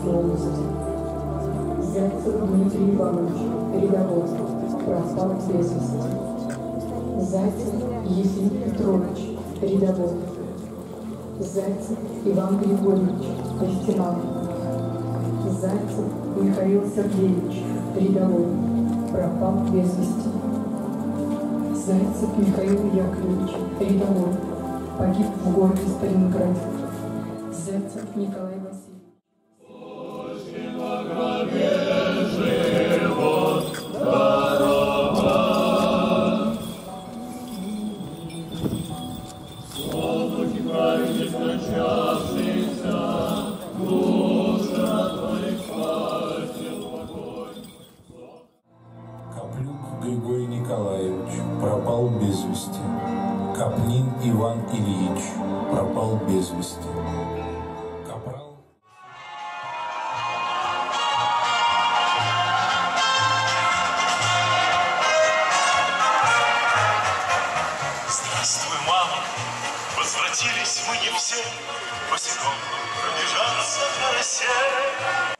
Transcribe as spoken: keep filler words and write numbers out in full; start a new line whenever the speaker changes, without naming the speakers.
Московской области. Зайцев Дмитрий Иванович, рядовой, пропал без вести. Зайцев Ефим Петрович, рядовой. Зайцев Иван Григорьевич, лейтенант. Зайцев Михаил Сергеевич, рядовой, пропал без вести. Зайцев Михаил Яковлевич, рядовой, погиб в городе Сталинграде. Зайцев Николай Васильевич.
Каплюк Григорий Николаевич пропал без вести. Капнин Иван Ильич пропал без вести. Капрал.
Здравствуй, мама! Возвратились мы не все, босиком пробежаться на росе.